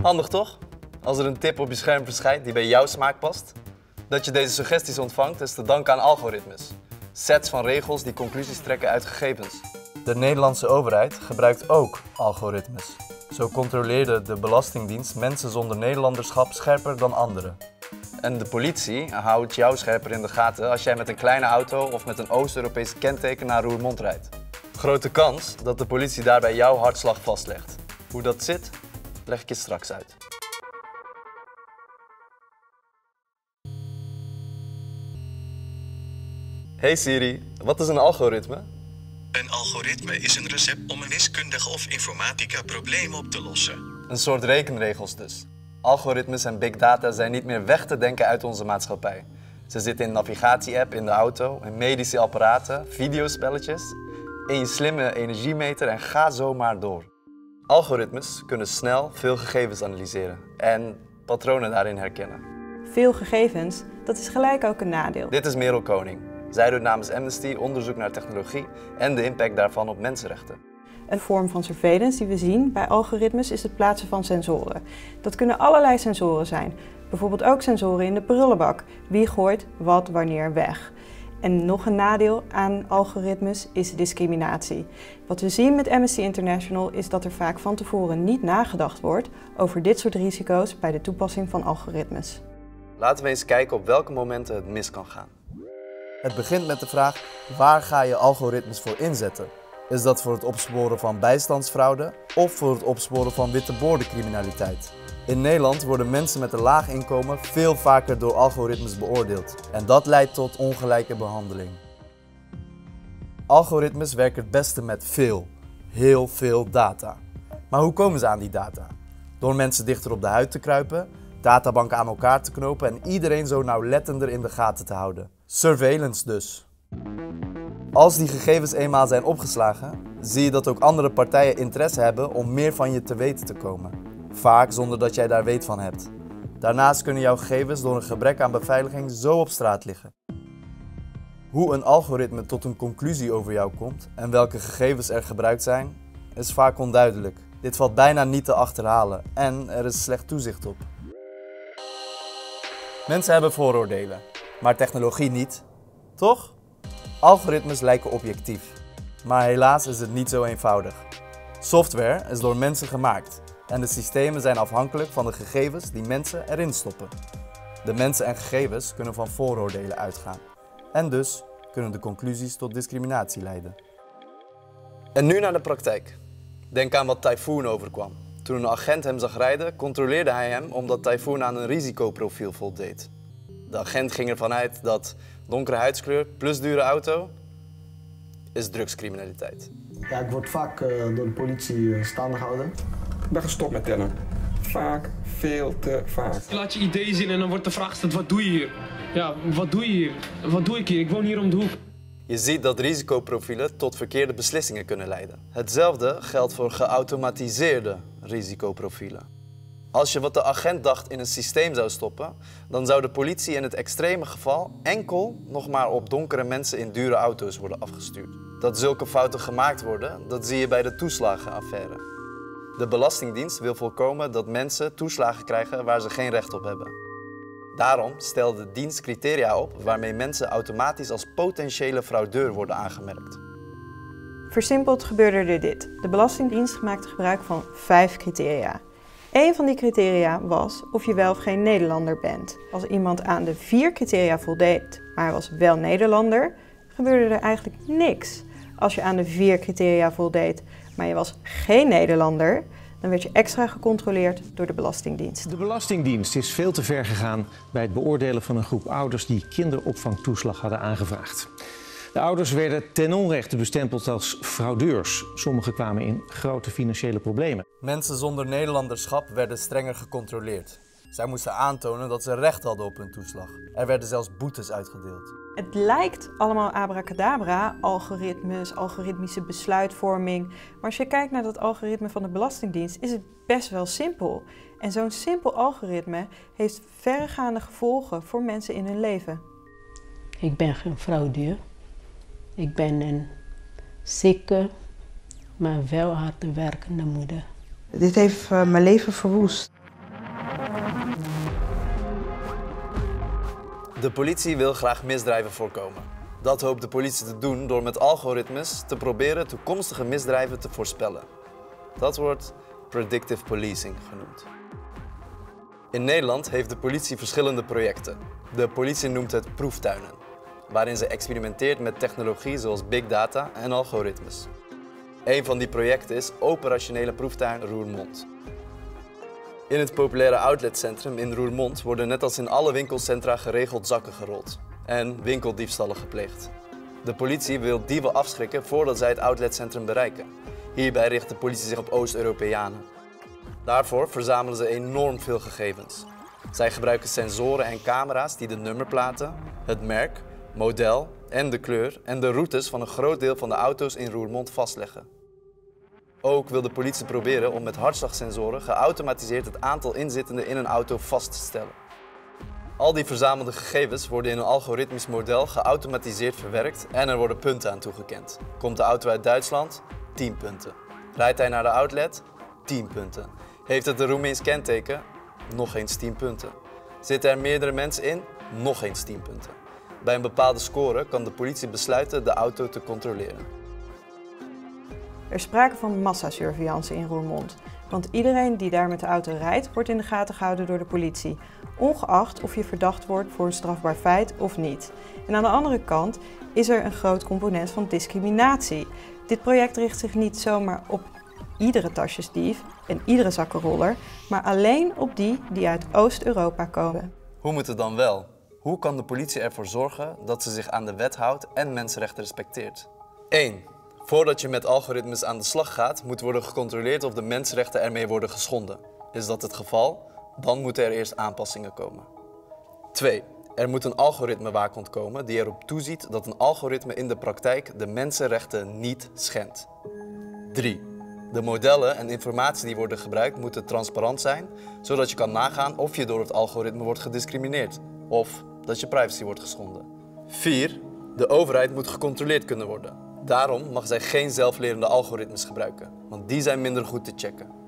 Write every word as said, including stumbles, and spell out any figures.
Handig toch? Als er een tip op je scherm verschijnt die bij jouw smaak past. Dat je deze suggesties ontvangt is te danken aan algoritmes. Sets van regels die conclusies trekken uit gegevens. De Nederlandse overheid gebruikt ook algoritmes. Zo controleerde de Belastingdienst mensen zonder Nederlanderschap scherper dan anderen. En de politie houdt jou scherper in de gaten als jij met een kleine auto of met een Oost-Europese kenteken naar Roermond rijdt. Grote kans dat de politie daarbij jouw hartslag vastlegt. Hoe dat zit, leg ik je straks uit. Hey Siri, wat is een algoritme? Een algoritme is een recept om een wiskundige of informatica probleem op te lossen. Een soort rekenregels dus. Algoritmes en big data zijn niet meer weg te denken uit onze maatschappij. Ze zitten in een navigatie-app in de auto, in medische apparaten, videospelletjes, in je slimme energiemeter en ga zo maar door. Algoritmes kunnen snel veel gegevens analyseren en patronen daarin herkennen. Veel gegevens, dat is gelijk ook een nadeel. Dit is Merel Koning. Zij doet namens Amnesty onderzoek naar technologie en de impact daarvan op mensenrechten. Een vorm van surveillance die we zien bij algoritmes is het plaatsen van sensoren. Dat kunnen allerlei sensoren zijn. Bijvoorbeeld ook sensoren in de prullenbak. Wie gooit wat wanneer weg. En nog een nadeel aan algoritmes is discriminatie. Wat we zien met Amnesty International is dat er vaak van tevoren niet nagedacht wordt over dit soort risico's bij de toepassing van algoritmes. Laten we eens kijken op welke momenten het mis kan gaan. Het begint met de vraag, waar ga je algoritmes voor inzetten? Is dat voor het opsporen van bijstandsfraude of voor het opsporen van witteboordencriminaliteit? In Nederland worden mensen met een laag inkomen veel vaker door algoritmes beoordeeld. En dat leidt tot ongelijke behandeling. Algoritmes werken het beste met veel, heel veel data. Maar hoe komen ze aan die data? Door mensen dichter op de huid te kruipen, databanken aan elkaar te knopen en iedereen zo nauwlettender in de gaten te houden. Surveillance dus. Als die gegevens eenmaal zijn opgeslagen, zie je dat ook andere partijen interesse hebben om meer van je te weten te komen. Vaak zonder dat jij daar weet van hebt. Daarnaast kunnen jouw gegevens door een gebrek aan beveiliging zo op straat liggen. Hoe een algoritme tot een conclusie over jou komt en welke gegevens er gebruikt zijn, is vaak onduidelijk. Dit valt bijna niet te achterhalen en er is slecht toezicht op. Mensen hebben vooroordelen, maar technologie niet. Toch? Algoritmes lijken objectief, maar helaas is het niet zo eenvoudig. Software is door mensen gemaakt en de systemen zijn afhankelijk van de gegevens die mensen erin stoppen. De mensen en gegevens kunnen van vooroordelen uitgaan en dus kunnen de conclusies tot discriminatie leiden. En nu naar de praktijk. Denk aan wat Typhoon overkwam. Toen een agent hem zag rijden, controleerde hij hem omdat Typhoon aan een risicoprofiel voldeed. De agent ging ervan uit dat donkere huidskleur plus dure auto is drugscriminaliteit. Ja, ik word vaak uh, door de politie uh, staande gehouden. Ik ben gestopt met tellen. Vaak, veel te vaak. Je laat je idee zien en dan wordt de vraag gesteld, wat doe je hier? Ja, wat doe je hier? Wat doe ik hier? Ik woon hier om de hoek. Je ziet dat risicoprofielen tot verkeerde beslissingen kunnen leiden. Hetzelfde geldt voor geautomatiseerde risicoprofielen. Als je wat de agent dacht in een systeem zou stoppen, dan zou de politie in het extreme geval enkel nog maar op donkere mensen in dure auto's worden afgestuurd. Dat zulke fouten gemaakt worden, dat zie je bij de toeslagenaffaire. De Belastingdienst wil voorkomen dat mensen toeslagen krijgen waar ze geen recht op hebben. Daarom stelt de dienst criteria op waarmee mensen automatisch als potentiële fraudeur worden aangemerkt. Versimpeld gebeurde er dit. De Belastingdienst maakte gebruik van vijf criteria. Eén van die criteria was of je wel of geen Nederlander bent. Als iemand aan de vier criteria voldeed, maar was wel Nederlander, gebeurde er eigenlijk niks. Als je aan de vier criteria voldeed, maar je was geen Nederlander, dan werd je extra gecontroleerd door de Belastingdienst. De Belastingdienst is veel te ver gegaan bij het beoordelen van een groep ouders die kinderopvangtoeslag hadden aangevraagd. De ouders werden ten onrechte bestempeld als fraudeurs. Sommigen kwamen in grote financiële problemen. Mensen zonder Nederlanderschap werden strenger gecontroleerd. Zij moesten aantonen dat ze recht hadden op hun toeslag. Er werden zelfs boetes uitgedeeld. Het lijkt allemaal abracadabra, algoritmes, algoritmische besluitvorming. Maar als je kijkt naar dat algoritme van de Belastingdienst, is het best wel simpel. En zo'n simpel algoritme heeft verregaande gevolgen voor mensen in hun leven. Ik ben geen fraudeur. Ik ben een zieke, maar wel hard werkende moeder. Dit heeft uh, mijn leven verwoest. De politie wil graag misdrijven voorkomen. Dat hoopt de politie te doen door met algoritmes te proberen toekomstige misdrijven te voorspellen. Dat wordt predictive policing genoemd. In Nederland heeft de politie verschillende projecten. De politie noemt het proeftuinen, waarin ze experimenteert met technologie zoals big data en algoritmes. Een van die projecten is Operationele Proeftuin Roermond. In het populaire outletcentrum in Roermond worden net als in alle winkelcentra geregeld zakken gerold en winkeldiefstallen gepleegd. De politie wil dieven afschrikken voordat zij het outletcentrum bereiken. Hierbij richt de politie zich op Oost-Europeanen. Daarvoor verzamelen ze enorm veel gegevens. Zij gebruiken sensoren en camera's die de nummerplaten, het merk, model en de kleur en de routes van een groot deel van de auto's in Roermond vastleggen. Ook wil de politie proberen om met hartslagsensoren geautomatiseerd het aantal inzittenden in een auto vast te stellen. Al die verzamelde gegevens worden in een algoritmisch model geautomatiseerd verwerkt en er worden punten aan toegekend. Komt de auto uit Duitsland? tien punten. Rijdt hij naar de outlet? tien punten. Heeft het een Roemeens kenteken? Nog eens tien punten. Zitten er meerdere mensen in? Nog eens tien punten. Bij een bepaalde score kan de politie besluiten de auto te controleren. Er is sprake van massasurveillance in Roermond, want iedereen die daar met de auto rijdt wordt in de gaten gehouden door de politie, ongeacht of je verdacht wordt voor een strafbaar feit of niet. En aan de andere kant is er een groot component van discriminatie. Dit project richt zich niet zomaar op iedere tasjesdief en iedere zakkenroller, maar alleen op die die uit Oost-Europa komen. Hoe moet het dan wel? Hoe kan de politie ervoor zorgen dat ze zich aan de wet houdt en mensenrechten respecteert? één. Voordat je met algoritmes aan de slag gaat, moet worden gecontroleerd of de mensenrechten ermee worden geschonden. Is dat het geval? Dan moeten er eerst aanpassingen komen. twee. Er moet een algoritmewaakhond komen die erop toeziet dat een algoritme in de praktijk de mensenrechten niet schendt. drie. De modellen en informatie die worden gebruikt moeten transparant zijn, zodat je kan nagaan of je door het algoritme wordt gediscrimineerd of dat je privacy wordt geschonden. vier. De overheid moet gecontroleerd kunnen worden. Daarom mag zij geen zelflerende algoritmes gebruiken, want die zijn minder goed te checken.